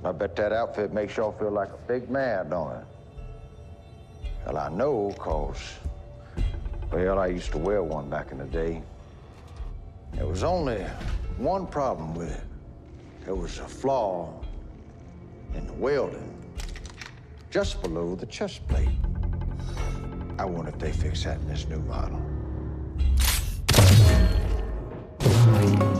I bet that outfit makes y'all feel like a big man, don't it? Well, I know, 'cause, well, I used to wear one back in the day. There was only one problem with it. There was a flaw in the welding, just below the chest plate. I wonder if they fix that in this new model.